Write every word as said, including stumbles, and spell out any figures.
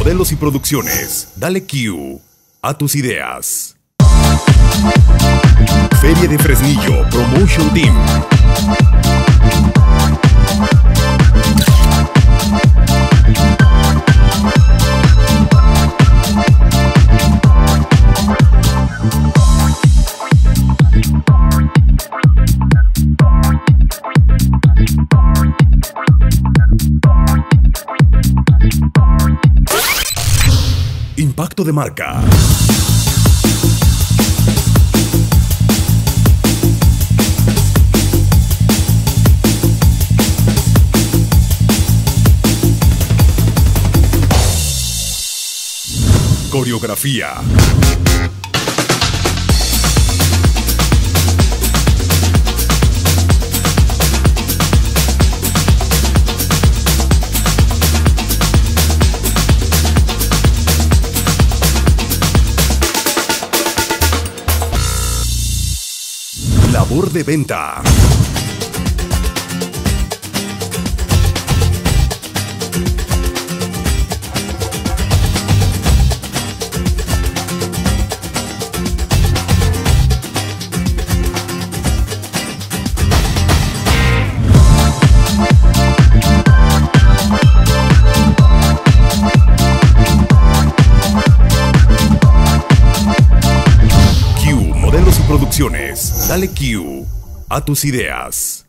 Modelos y producciones. Dale Q a tus ideas. Feria de Fresnillo Promotion Team. Impacto de marca. Coreografía. Labor de venta. Q, Modelos y producciones. Dale Q a tus ideas.